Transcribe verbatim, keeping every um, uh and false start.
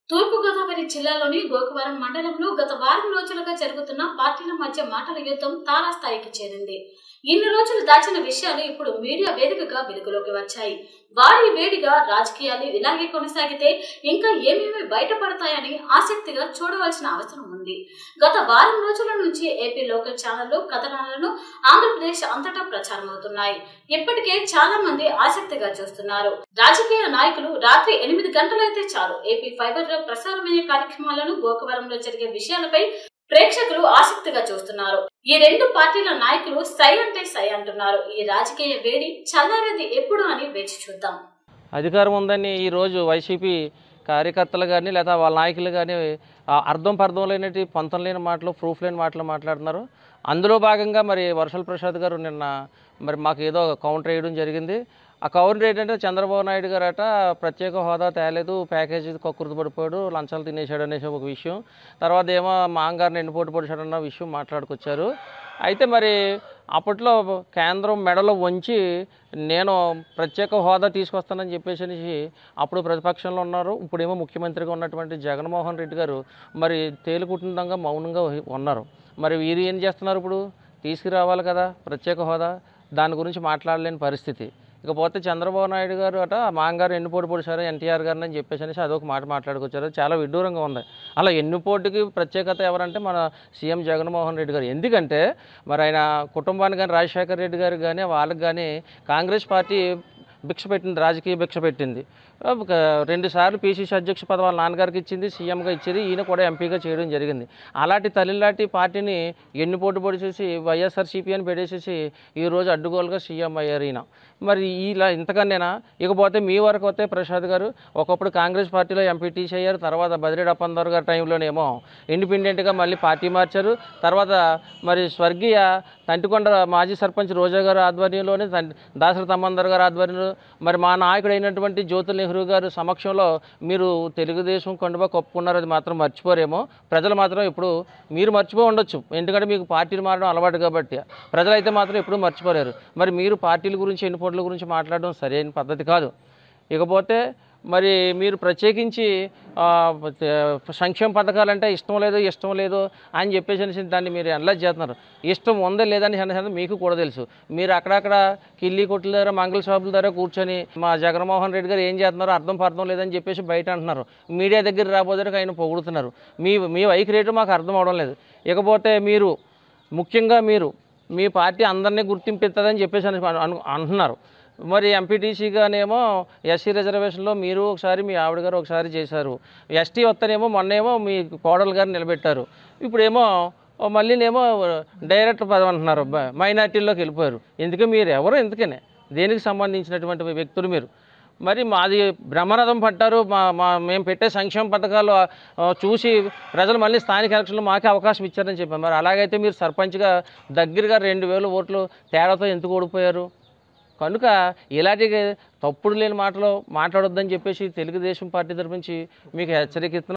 తూర్పు గోదావరి జిల్లాలోని గోకవరం మండలంలో గత వారం రోజులుగా జరుగుతున్న పార్టీల మధ్య మాటల యుద్ధం తారాస్థాయికి చేరింది. ఇన్ని రోజులు దాచిన విషయాలు ఇప్పుడు మీడియా వేదికగా వెలుగులోకి వచ్చాయి. వారి వేడిగా రాజకీయాలు ఇలాగే కొనసాగితే ఇంకా ఏమేమి బయటపడతాయని ఆసక్తిగా చూడవలసిన అవసరం ఉంది. గత వారం రోజుల నుంచి ఏపీ లోకల్ ఛానళ్లు కథనాలను ఆంధ్రప్రదేశ్ అంతటా ప్రచారమవుతున్నాయి. ఇప్పటికే చాలా మంది ఆసక్తిగా చూస్తున్నారు. రాజకీయ నాయకులు రాత్రి ఎనిమిది గంటలైతే చాలు ఏపీ ఫైబర్ లో ప్రసారమయ్యే కార్యక్రమాలను గోకవరంలో జరిగే విషయాలపై ప్రేక్షకులు ఆసక్తిగా చూస్తున్నారు. ఈ రెండు పార్టీల నాయకులు సై అంటే సై అంటున్నారు. ఈ రాజకీయ వేడి చల్లారేది ఎప్పుడు అని వేచి చూద్దాం. అధికారం ఉందని ఈ రోజు వైసీపీ కార్యకర్తలు కానీ లేదా వాళ్ళ నాయకులు కానీ అర్థం పర్థం లేనటి పొంతం లేని మాటలు ప్రూఫ్ లేని మాటలు మాట్లాడుతున్నారు. అందులో భాగంగా మరి వర్షల ప్రసాద్ గారు నిన్న మరి మాకు ఏదో కౌంటర్ వేయడం జరిగింది. ఆ కౌంటర్ ఏంటంటే చంద్రబాబు నాయుడు గారు అట ప్రత్యేక హోదా తేలేదు, ప్యాకేజీ కక్కుర్తి పడిపోయాడు, లంచాలు తినేశాడు అనేసి ఒక విషయం, తర్వాత ఏమో మాంగారిని ఎన్నిపోటు పొడిచాడన్న విషయం మాట్లాడుకొచ్చారు. అయితే మరి అప్పట్లో కేంద్రం మెడలో వంచి నేను ప్రత్యేక హోదా తీసుకొస్తానని చెప్పేసి అప్పుడు ప్రతిపక్షంలో ఉన్నారు. ఇప్పుడేమో ముఖ్యమంత్రిగా ఉన్నటువంటి జగన్మోహన్ రెడ్డి గారు మరి తేలికుటుందంగా మౌనంగా ఉన్నారు. మరి వీరు ఏం చేస్తున్నారు? ఇప్పుడు తీసుకురావాలి కదా ప్రత్యేక హోదా, దాని గురించి మాట్లాడలేని పరిస్థితి. ఇకపోతే చంద్రబాబు నాయుడు గారు అట మాంగారు ఎన్నిపోటు పొడిచారు ఎన్టీఆర్ గారిని అని చెప్పేసి అనేసి అదొక మాట మాట్లాడుకొచ్చారు. చాలా విడ్డూరంగా ఉంది. అలా ఎన్నిపోటుకి ప్రత్యేకత ఎవరంటే మన సీఎం జగన్మోహన్ రెడ్డి గారు. ఎందుకంటే మరి ఆయన కుటుంబానికి కానీ రాజశేఖర రెడ్డి గారికి కానీ వాళ్ళకి కానీ కాంగ్రెస్ పార్టీ భిక్ష పెట్టింది, రాజకీయ భిక్ష పెట్టింది. రెండు సార్లు పీసీసీ అధ్యక్ష పదవి వాళ్ళ నాన్నగారికి ఇచ్చింది, సీఎంగా ఇచ్చేది, ఈయన కూడా ఎంపీగా చేయడం జరిగింది. అలాంటి తల్లిలాంటి పార్టీని ఎన్నిపోటు పొడిచేసి వైఎస్ఆర్సీపీ అని పెట్టేసేసి ఈరోజు అడ్డుగోలుగా సీఎం అయ్యారు ఈయన. మరి ఇలా ఇంతకన్నా ఇకపోతే మీ వరకు వస్తే ప్రసాద్ గారు ఒకప్పుడు కాంగ్రెస్ పార్టీలో ఎంపీటీసీ అయ్యారు. తర్వాత బదిరెడ్డి అప్పందర్ గారి టైంలోనేమో ఇండిపెండెంట్గా మళ్ళీ పార్టీ మార్చారు. తర్వాత మరి స్వర్గీయ తంటికొండ మాజీ సర్పంచ్ రోజా గారు ఆధ్వర్యంలోనే దాసరి తమ్మందర్ గారు ఆధ్వర్యంలో మరి మా నాయకుడు అయినటువంటి జ్యోతుల్ నెహ్రూ గారు సమక్షంలో మీరు తెలుగుదేశం కండువా కప్పుకున్నారు. అది మాత్రం మర్చిపోరేమో ప్రజలు మాత్రం ఇప్పుడు మీరు మర్చిపో ఉండొచ్చు, ఎందుకంటే మీకు పార్టీలు మారడం అలవాటు కాబట్టి. ప్రజలైతే మాత్రం ఎప్పుడూ మర్చిపోలేరు. మరి మీరు పార్టీల గురించి ఎన్నిపోట్ల గురించి మాట్లాడడం సరైన పద్ధతి కాదు. ఇకపోతే మరి మీరు ప్రత్యేకించి సంక్షేమ పథకాలంటే ఇష్టం లేదు ఇష్టం లేదు అని చెప్పేసి దాన్ని మీరు అనలైజ్ చేస్తున్నారు. ఇష్టం ఉందా లేదని అనేది మీకు కూడా తెలుసు. మీరు అక్కడక్కడ కిల్లి కొట్ల దగ్గర మంగళ షాపుల దగ్గర కూర్చొని మా జగన్మోహన్ రెడ్డి గారు ఏం చేస్తున్నారో అర్థం పర్థం లేదని చెప్పేసి బయట అంటున్నారు. మీడియా దగ్గర రాబోదని ఆయన పొగుడుతున్నారు. మీ మీ వైఖరి మాకు అర్థం అవడం లేదు. ఇకపోతే మీరు ముఖ్యంగా మీరు మీ పార్టీ అందరినీ గుర్తింపిస్తుందని చెప్పేసి అంటున్నారు. మరి ఎంపీటీసీగానేమో ఎస్సీ రిజర్వేషన్లో మీరు ఒకసారి మీ ఆవిడ గారు ఒకసారి చేశారు. ఎస్టీ వస్తేనేమో మొన్నేమో మీ కోడలు గారు నిలబెట్టారు. ఇప్పుడేమో మళ్ళీనేమో డైరెక్టర్ పదవి అంటున్నారు, మైనార్టీల్లోకి వెళ్ళిపోయారు. ఎందుకు మీరు ఎవరు? ఎందుకనే దేనికి సంబంధించినటువంటి వ్యక్తులు మీరు? మరి మాది బ్రహ్మరథం పట్టారు. మా మా మేము పెట్టే సంక్షేమ పథకాలు చూసి ప్రజలు మళ్ళీ స్థానిక ఎలక్షన్లో మాకే అవకాశం ఇచ్చారని చెప్పారు. మరి అలాగైతే మీరు సర్పంచ్గా దగ్గరగా రెండు వేల ఓట్లు తేడాతో ఎందుకు ఓడిపోయారు? కనుక ఇలాంటి తప్పుడు లేని మాటలు మాట్లాడొద్దని చెప్పేసి తెలుగుదేశం పార్టీ తరఫు నుంచి మీకు హెచ్చరిక